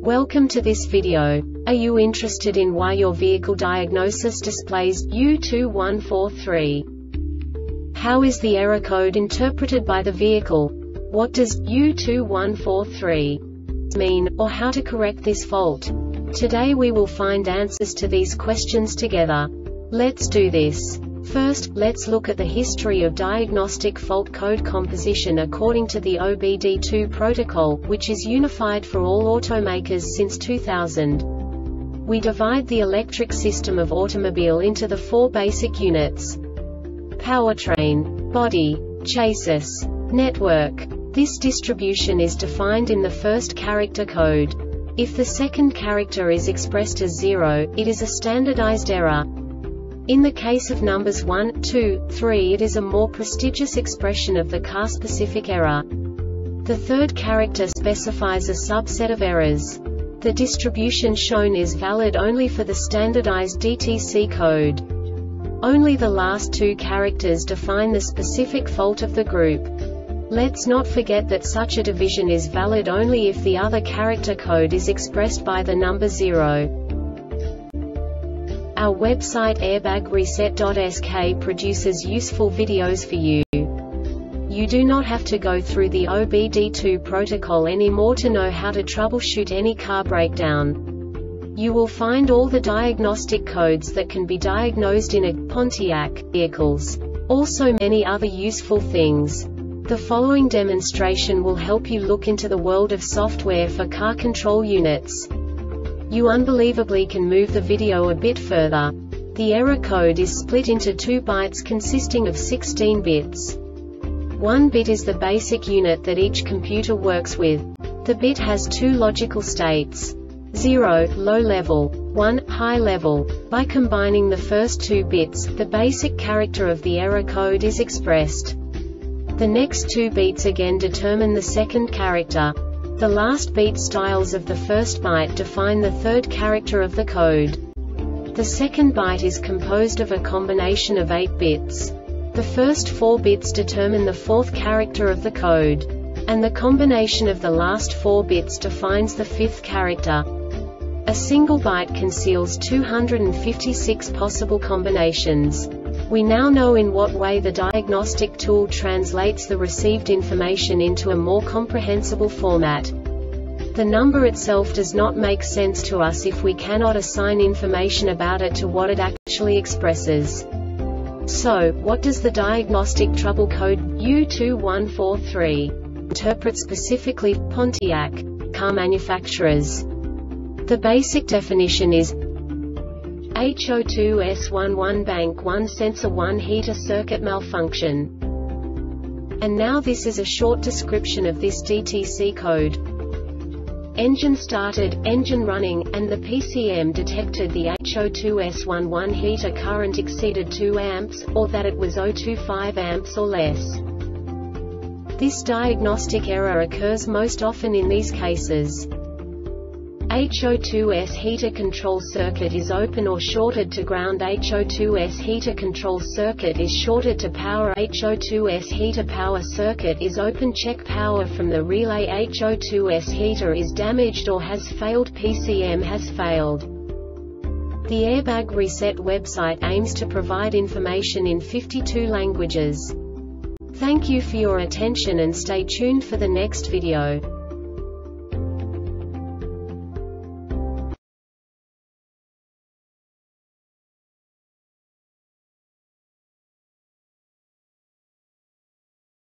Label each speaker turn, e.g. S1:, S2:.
S1: Welcome to this video. Are you interested in why your vehicle diagnosis displays U2143? How is the error code interpreted by the vehicle? What does U2143 mean, or how to correct this fault? Today we will find answers to these questions together. Let's do this. First, let's look at the history of diagnostic fault code composition according to the OBD2 protocol, which is unified for all automakers since 2000. We divide the electric system of automobile into the four basic units: powertrain, body, chassis, network. This distribution is defined in the first character code. If the second character is expressed as 0, it is a standardized error. In the case of numbers 1, 2, 3, it is a more prestigious expression of the car-specific error. The third character specifies a subset of errors. The distribution shown is valid only for the standardized DTC code. Only the last two characters define the specific fault of the group. Let's not forget that such a division is valid only if the other character code is expressed by the number 0. Our website airbagreset.sk produces useful videos for you. You do not have to go through the OBD2 protocol anymore to know how to troubleshoot any car breakdown. You will find all the diagnostic codes that can be diagnosed in a Pontiac vehicles. Also many other useful things. The following demonstration will help you look into the world of software for car control units. You unbelievably can move the video a bit further. The error code is split into 2 bytes consisting of 16 bits. 1 bit is the basic unit that each computer works with. The bit has 2 logical states: 0, low level, 1, high level. By combining the first 2 bits, the basic character of the error code is expressed. The next 2 beats again determine the second character. The last beat styles of the first byte define the third character of the code. The second byte is composed of a combination of 8 bits. The first 4 bits determine the fourth character of the code. And the combination of the last 4 bits defines the fifth character. A single byte conceals 256 possible combinations. We now know in what way the diagnostic tool translates the received information into a more comprehensible format. The number itself does not make sense to us if we cannot assign information about it to what it actually expresses. So, what does the diagnostic trouble code U2143 interpret specifically for Pontiac car manufacturers? The basic definition is HO2S11 bank 1 sensor 1 heater circuit malfunction. And now this is a short description of this DTC code. Engine started, engine running, and the PCM detected the HO2S11 heater current exceeded 2 amps, or that it was 0.25 amps or less. This diagnostic error occurs most often in these cases: HO2S heater control circuit is open or shorted to ground. HO2S heater control circuit is shorted to power. HO2S heater power circuit is open. Check power from the relay. HO2S heater is damaged or has failed. PCM has failed. The Airbag Reset website aims to provide information in 52 languages. Thank you for your attention and stay tuned for the next video.